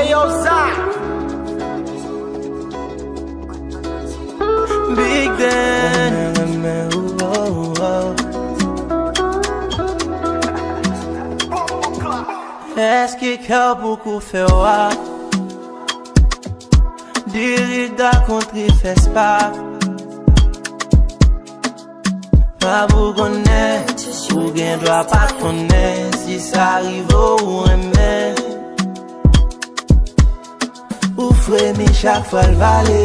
yo, Zach. Big Dan. Eski kèw poukou fè wak Diriga kontri fè spak Pa pou konen Ou gen dwa pat konen Si sa rivo ou remen Ou fremi chak fwa l'vale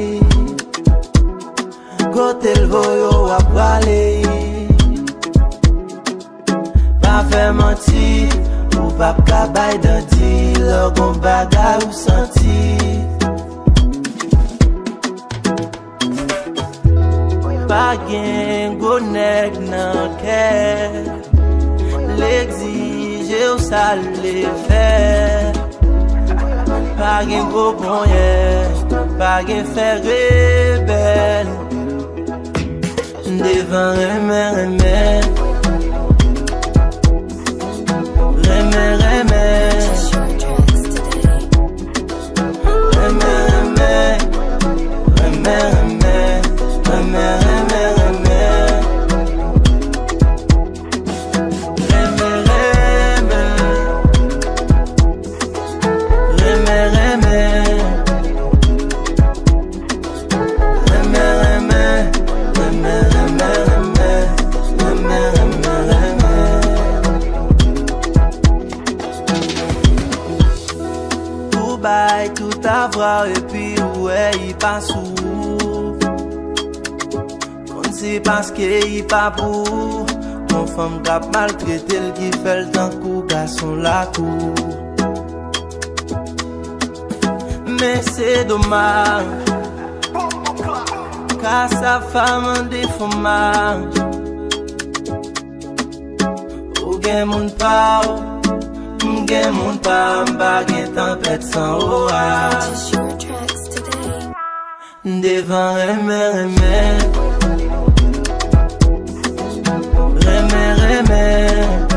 Kote l'voyo wap wale Pa fè manti Ou pap kabay danti, lor gon bagay ou santi Pa gen go neg nan kè L'exige ou sa le fè Pa gen go bonye, pa gen fè rebel Devan remen remen Tout avoir et puis ouais il passe où Kon c'est parce qu'il pas pour Mon femme cap maltraité qui fait le temps coup garçon la cour Mais c'est dommage Car sa femme en déformage Ou gen moun pa ou Gen moun pa mba gen tempête sans orage Devant remen remen Remen remen